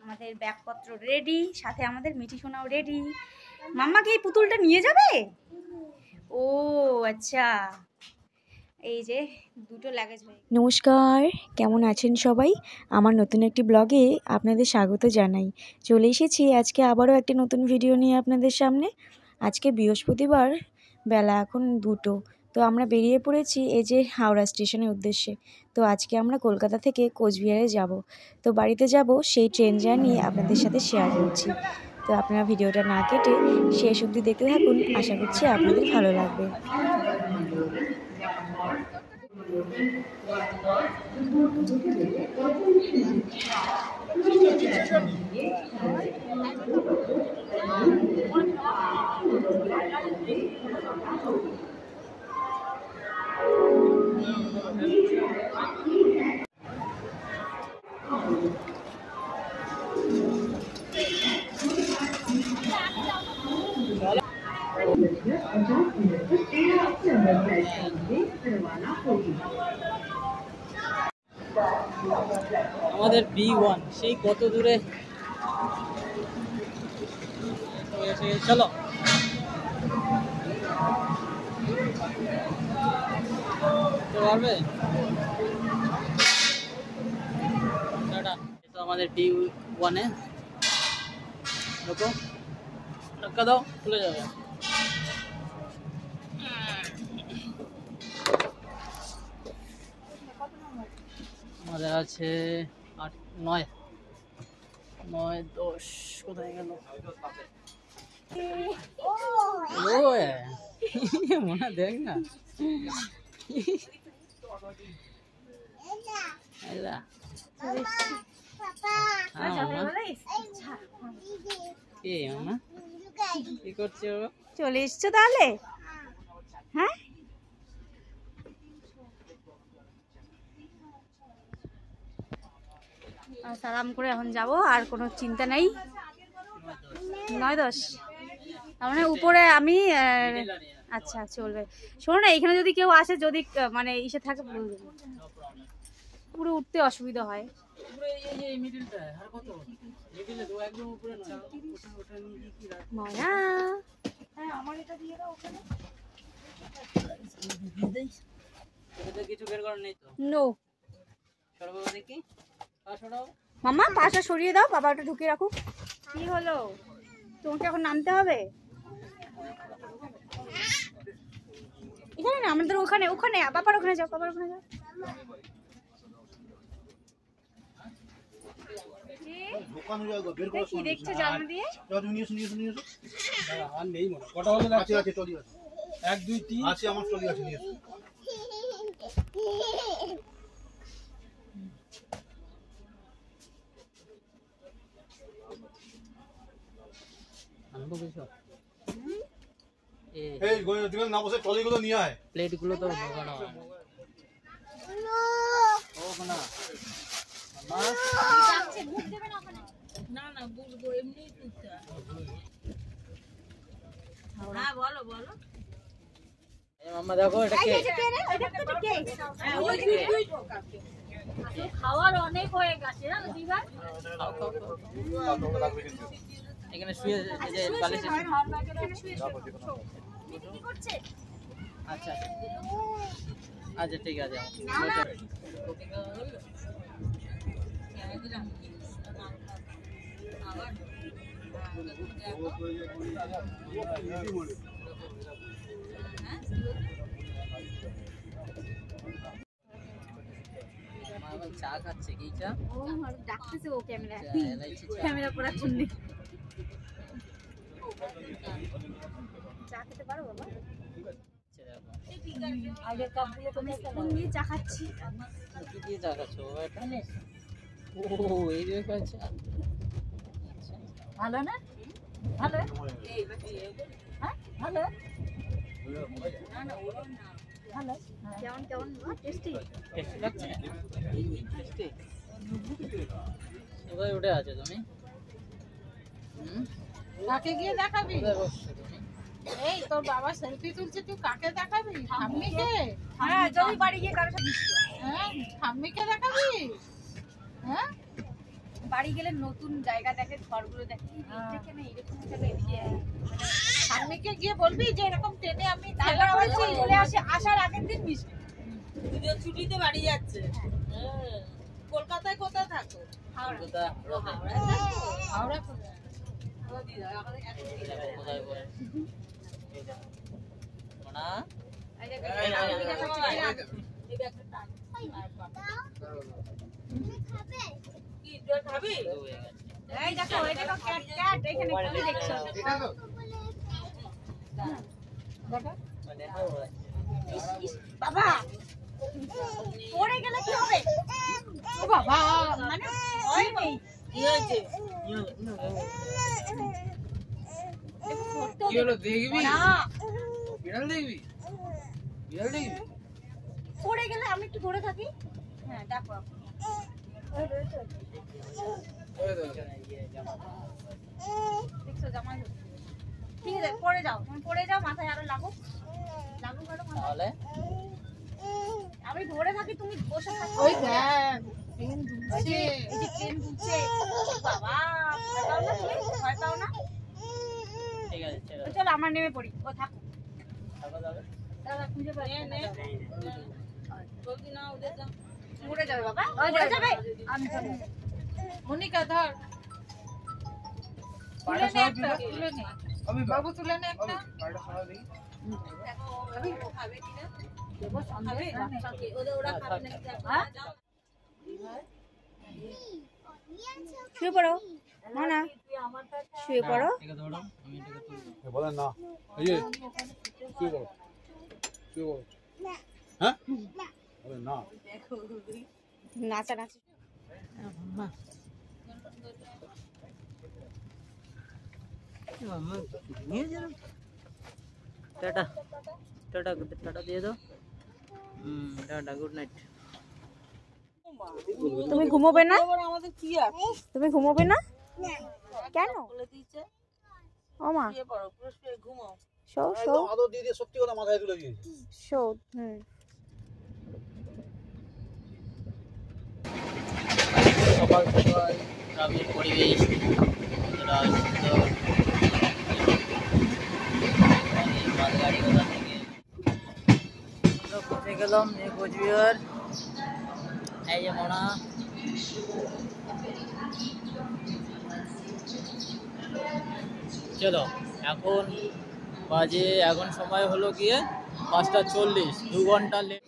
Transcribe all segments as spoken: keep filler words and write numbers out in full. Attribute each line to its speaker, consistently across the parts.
Speaker 1: আমাদের ব্যাগপত্র রেডি, সাথে আমাদের মিঠি সোনাও রেডি। মাম্মা কি এই পুতুলটা নিয়ে যাবে? ও আচ্ছা, এই যে দুটো লাগেজ হয়ে।
Speaker 2: নমস্কার, কেমন আছেন সবাই? আমার নতুন একটি ব্লগে আপনাদের স্বাগত জানাই। চলে এসেছি আজকে আবারও একটি নতুন ভিডিও নিয়ে আপনাদের সামনে। আজকে বৃহস্পতিবার, বেলা এখন দুটো। তো আমরা বেরিয়ে পড়েছি এই যে হাওড়া স্টেশনের উদ্দেশ্যে। তো আজকে আমরা কলকাতা থেকে কোচবিহারে যাব। তো বাড়িতে যাব, সেই ট্রেন জার্নি আপনাদের সাথে শেয়ার করছি। তো আপনারা ভিডিওটা না কেটে শেষ অবধি দেখতে থাকুন, আশা করছি আপনাদের ভালো লাগবে।
Speaker 3: আমাদের বি ওয়ান সেই কত দূরে, চলো পারবে। তো আমাদের বি ওয়ানে ঢোকো, ধাক্কা দাও, খুলে যাবে। আমাদের আছে আট নয় নয় দশ, কোথায় গেল? ও মনে দেখ না, কি করছো?
Speaker 1: চলে এসছো তাহলে? হ্যাঁ, সালাম করে এখন যাব, আর কোনো চিন্তা নেই। নয় দশ, তার মানে উপরে আমি। আচ্ছা চলবে। শোনো না, এখানে যদি কেউ আসে, যদি মানে ইসে থাকে বলবে, পুরো উঠতে অসুবিধা হয়। মায়া,
Speaker 3: কিছু বের করার নেই তো।
Speaker 1: নো
Speaker 3: দেখি
Speaker 1: মামা, পাশা সরিয়ে দাও, বাবা ওটা ঢুকিয়ে রাখুক। কি হলো, তোমাকে এখন নামতে হবে? এখানে না, আমাদের ওখানে ওখানে বাবার ওখানে যাও, বাবার ওখানে যাও। কি দেখছো জানলা দিয়ে?
Speaker 3: এক দুই তিন আছে, আমার ট্রলি আছে, নিয়ে এসো। প্লেট গুলো তো মাম্মা দেখো, এটা
Speaker 1: খাওয়ার অনেক হয়ে গেছে না দিবার।
Speaker 3: এখানে শুয়ে যে বালিশে আচ্ছা আচ্ছা ঠিক আছে। চা খাচ্ছে, কি চা?
Speaker 1: ও ডাকতেছে, ও ক্যামেরা ক্যামেরা করার জন্য। চা খেতে পারো বাবা? আগের কাপগুলো তুমি স্পুন দিয়ে চা খাচ্ছি।
Speaker 3: কি দিয়ে চা খাচ্ছো এটা? ও এই যে খাচ্ছে,
Speaker 1: ভালো না? ভালো, হ্যাঁ ভালো, ভালো। কেমন কেমন টেস্টি
Speaker 3: টেস্টি লাগছে? টেস্টি। কোথায় উঠে আছো তুমি? হুম,
Speaker 4: কাকে গিয়ে দেখাবি? এই তোর বাবা সেলফি তুলছে, তুই কাকে দেখাবি? ঠাম্মিকে?
Speaker 1: হ্যাঁ, জমি বাড়ি গিয়ে কারোর সাথে মিশিও।
Speaker 4: হ্যাঁ, ঠাম্মিকে দেখাবি? হ্যাঁ,
Speaker 1: বাড়ি গেলে নতুন জায়গা দেখে, ঘরগুলো দেখে, এইদিকে না এরকম কেন, এদিকে
Speaker 4: স্বামীকে গিয়ে বলবি যে এরকম ট্রেনে আমি
Speaker 1: তারপর আবার চলে আসে, আসার আগের দিন মিষ্টি
Speaker 4: পুজোর ছুটিতে বাড়ি যাচ্ছে। কলকাতায় কোথায় থাকো?
Speaker 3: কলকাতা
Speaker 4: হাওড়া কোথায়?
Speaker 3: কোথায় বলে না
Speaker 4: কি জল খাবি?
Speaker 1: এই দেখো, এই দেখো ক্যাট ক্যাট এখানে কি দেখছো? বাবা পড়ে গেলে কি হবে? ও বাবা, মানে ওই নেই
Speaker 4: কি হয়েছে?
Speaker 5: কি হলো দেখবি?
Speaker 1: না,
Speaker 5: বিড়াল দেখবি? বিড়াল দেখবি?
Speaker 1: পড়ে গেলে আমি একটু ধরে থাকি। হ্যাঁ দেখো,
Speaker 5: ওই দেখো।
Speaker 1: দেখছো জামাই হচ্ছে। ঠিক আছে পড়ে যাও, তুমি পড়ে যাও, মাথায় আরো লাগুক লাগুক আরো মাথায়।
Speaker 3: তাহলে
Speaker 1: আমি ধরে থাকি, তুমি বসে থাকো।
Speaker 4: ওই দেখ ট্রেন ঢুকছে।
Speaker 1: এই যে ট্রেন ঢুকছে, বাবা ভয় পাও না তুমি? ভয় পাও না?
Speaker 3: ঠিক আছে ছেড়ে
Speaker 1: তো চলো আমরা নেমে পড়ি, ও থাকো।
Speaker 3: থাকো যাবে
Speaker 1: দাদা খুঁজে পাই
Speaker 4: নে, নে। জলদি না উঠে যা।
Speaker 1: উড়ে যাবে বাবা, উড়ে যাবে। আমি চলো।
Speaker 4: মনিকা ধর, তুলে নে একটা, তুলে নে।
Speaker 5: আমি
Speaker 4: বাবু তুলে নে একটা।
Speaker 5: পাড়া সারা দেখি।
Speaker 4: খাবি? ও খাবে কি না? দেবো খাবে? ওদের ওরা খাবে নাকি দেখো।
Speaker 1: হ্যাঁ?
Speaker 4: যাও।
Speaker 1: শুয়ে পড়ো না না, শুয়ে পড়ো।
Speaker 3: ঠিক আছে ধরো আমি এটাকে তুলবো
Speaker 5: বলেন না এই যে কি বল কি বল হ্যাঁ বলেন না
Speaker 1: নাচা নাচি
Speaker 3: নিয়ে যাও টাটা টাটা টাটা দিয়ে দাও হুম টাটা গুড নাইট
Speaker 1: তুমি ঘুমোবে না?
Speaker 4: আমাদের কি আছে?
Speaker 1: তুমি ঘুমোবে না কেন?
Speaker 4: বলে দিয়েছে
Speaker 1: ও মা
Speaker 4: শুয়ে পড়ো, পুরো শুয়ে ঘুমাও।
Speaker 1: শো শো
Speaker 5: একদম আদর দিয়ে দিয়ে সত্যি কথা মাথায় তুলে দিয়েছি
Speaker 1: শো হুম
Speaker 3: সকাল সকাল গ্রামের পরিবেশ কতটা সুন্দর মালগাড়ি কোথা থেকে আমরা পৌঁছে গেলাম নিউ কোচবিহার এই যে মোনা চলো এখন বাজে এখন সময় হলো গিয়ে পাঁচটা চল্লিশ দু ঘন্টা লেট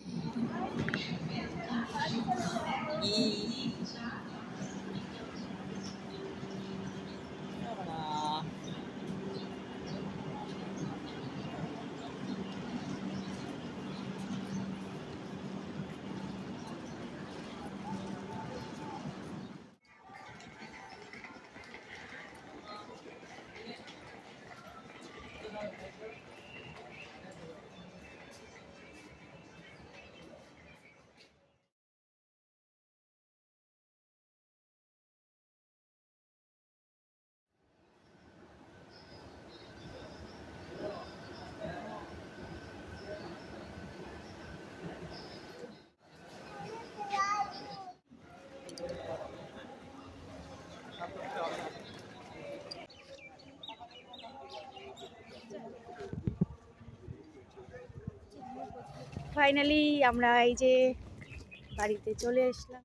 Speaker 1: ফাইনালি আমরা এই যে বাড়িতে চলে আসলাম।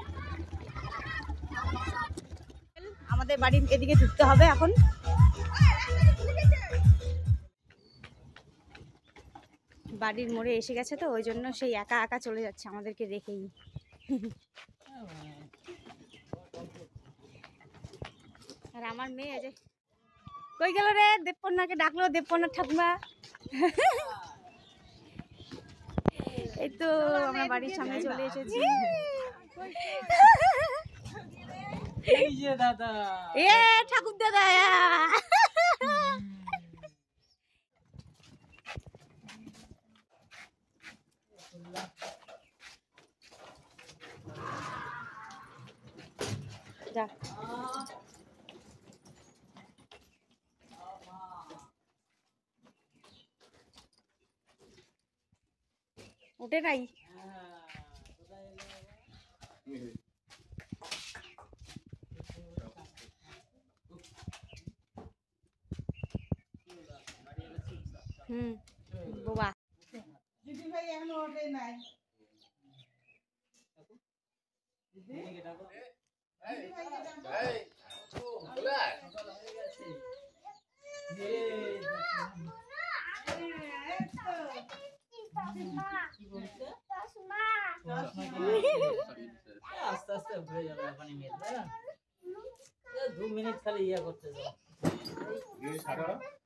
Speaker 1: আমাদের বাড়ির এদিকে ঢুকতে হবে এখন। বাড়ির মোড়ে এসে গেছে তো ওই জন্য সেই একা একা চলে যাচ্ছে আমাদেরকে রেখেই। আর আমার মেয়ে যে কই গেল রে, দেবপন্নাকে ডাকলো, দেবপন্নার ঠাকুমা। এই তো আমরা বাড়ির সামনে চলে এসেছি।
Speaker 3: এই যে দাদা
Speaker 1: এ ঠাকুর দাদা যা উঠে নাই হুম বাবা
Speaker 4: দিদি ভাই এখন ওঠে নাই দিদি
Speaker 3: আস্তে আস্তে হয়ে যাবে পানি মেল দু মিনিট খালি ইয়া করতে যাও।